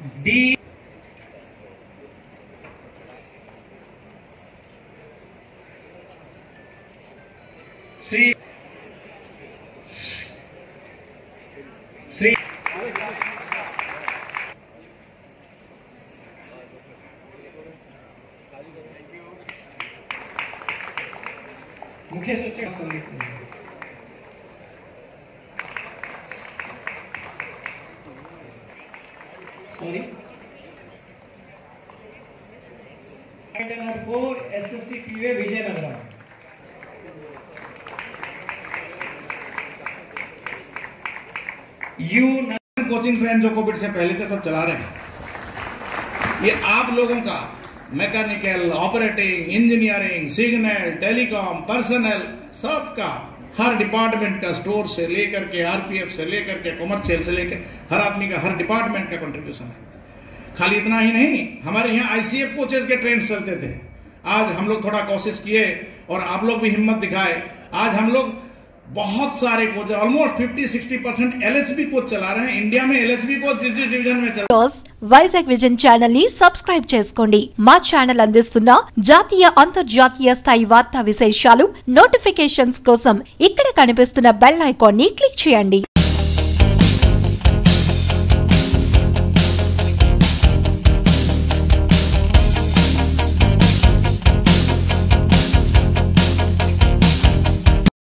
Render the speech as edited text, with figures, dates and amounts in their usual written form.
D C मुख्य सचिव sorry item number 4 SSC पीवे विजयनगरम कोचिंग ट्रेन जो कोविड से पहले से सब चला रहे हैं, ये आप लोगों का mechanical, operating, engineering, signal, telecom, personnel, सबका हर डिपार्टमेंट का, स्टोर से लेकर के आरपीएफ से लेकर के कॉमर्शियल से लेकर हर आदमी का, हर डिपार्टमेंट का कंट्रीब्यूशन है। खाली इतना ही नहीं, हमारे यहाँ आईसीएफ कोचेस के ट्रेन चलते थे। आज हम लोग थोड़ा कोशिश किए और आप लोग भी हिम्मत दिखाए। आज हम लोग बहुत सारे कोच, ऑलमोस्ट 50-60% एलएचबी कोच चला रहे हैं। इंडिया में एलएचबी कोच जिस डिवीजन में चल వైజాగ్ విజన్ ఛానల్ ని సబ్స్క్రైబ్ చేసుకోండి। మా ఛానల్ అందిస్తున్న జాతీయ అంతర్జాతీయ స్థాయి వార్తా విశేషాలు నోటిఫికేషన్స్ కోసం ఇక్కడ కనిపిస్తున్న బెల్ ఐకాన్ ని క్లిక్ చేయండి।